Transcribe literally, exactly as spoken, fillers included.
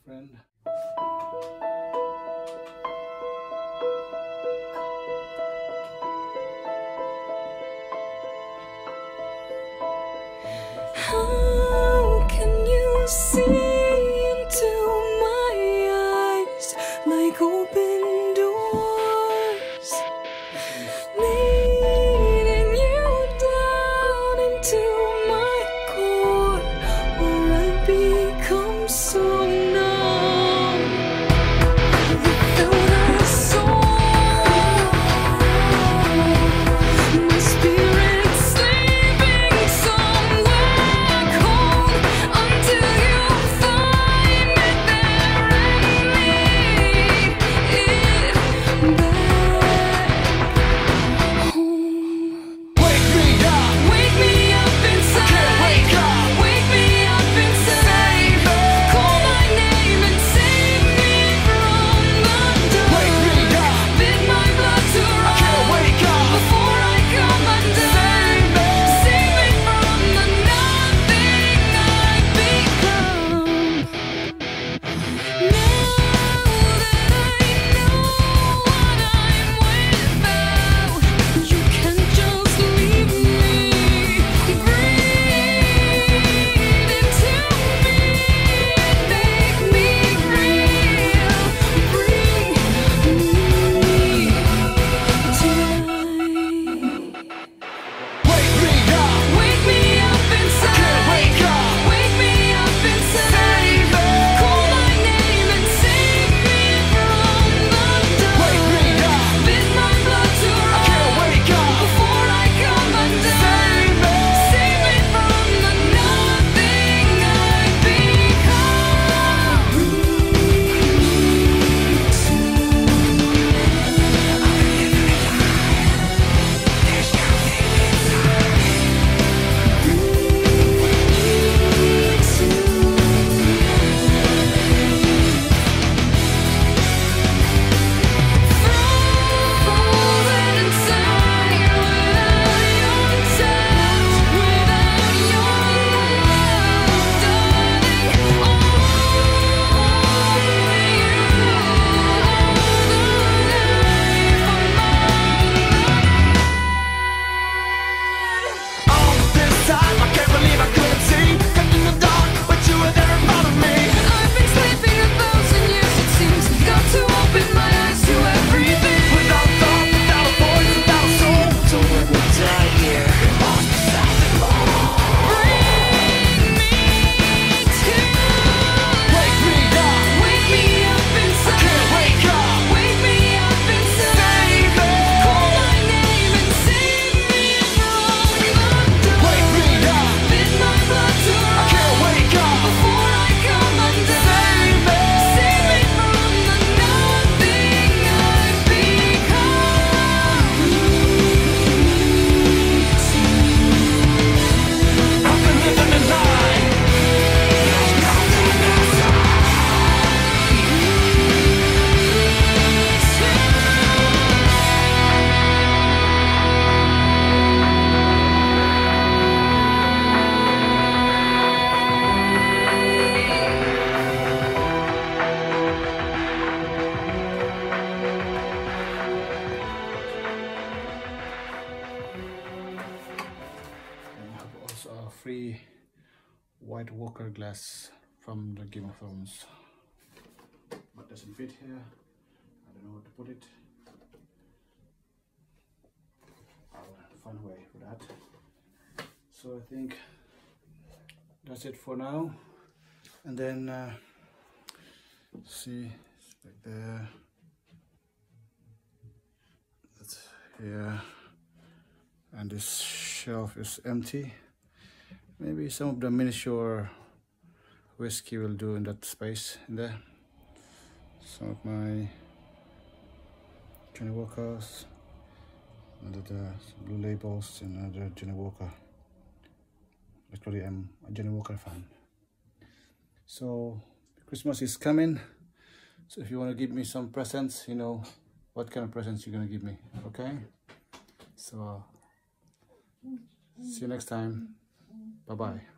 friend. How can you see into my eyes like open doors, leading you down into my core, where I become so numb without a soul? My spirit's sleeping somewhere cold until you find it there and lead it back home. Wake me up, Wake me up inside. can't wake up. Wake me up inside. Call my name and save me from the dark. Wake me up, Bid my blood to run can't wake up. before I come undone. Save me from the nothing I've become. Now that I know what I'm without, you can't just leave me. Breathe into me and make me real. Bring me tonight. Wake me up, Wake me up inside. can't wake up. Wake me up inside. Call my name and save me from the dark. Wake me up, Bid my blood to run can't wake up. before I come undone. Save me from the nothing I've become. Frozen inside without your touch, without your love, darling. Only you hold the life of my All this time I can't believe I couldn't see. Got in the dark, but you were there in front of me. I've been sleeping a thousand years, it seems. Got to open my eyes to everything. Without thought, without a voice, without a soul. So when we die here, it must be something wrong. Bring me to Wake me up, Wake me up inside. can't wake up. Wake me up inside. Save me. Call my name and save me from the dark. Wake me up, Bid my blood to run can't wake up. before I come undone. Save me. Save me from the nothing I've become. I've been living a lie. And I have also a free White Walker glass from the Game of Thrones, but doesn't fit here. I don't know where to put it. I'll find a way for that. So I think that's it for now. And then uh, see, it's back there. That's here. And this shelf is empty. Maybe some of the miniature whiskey will do in that space in there. Some of my Johnny Walkers, and the blue labels, and another Johnny Walker. Actually, I'm a Johnny Walker fan. So Christmas is coming. So if you want to give me some presents, you know what kind of presents you're gonna give me. Okay. So. See you next time. Bye bye.